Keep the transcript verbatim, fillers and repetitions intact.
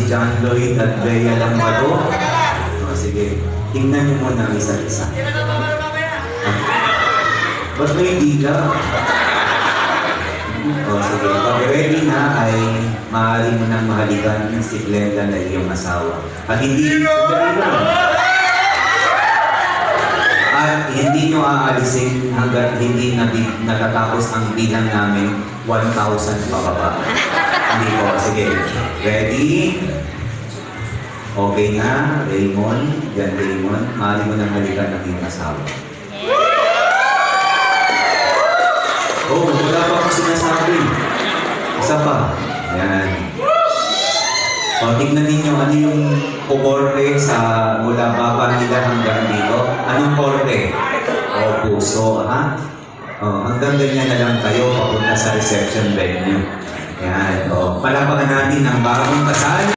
John Lloyd at Bea Lambado. O, sige. Tingnan niyo muna ang isa-isa. Ba't may hindi ka? O, sige. Pag ready na ay maaari mo nang mahalikan si Glenda na iyong asawa. At hindi, at hindi nyo aalisin hanggat hindi natatapos ang bilang namin one thousand pababa. Hindi po. Sige. Ready? Okay na, Raymond. Yan, Raymond. Maaari mo nang halikan ng iyong asawa. Oh, wala pa akong sinasabi. Isa pa. Yan. O, tignan ninyo ano yung kukorte sa mula baba nila hanggang dito. Anong korte? O, puso, ha? O, hanggang ganyan na lang kayo papunta sa reception venue. Yan. O, palapakan natin ang bagong kasal.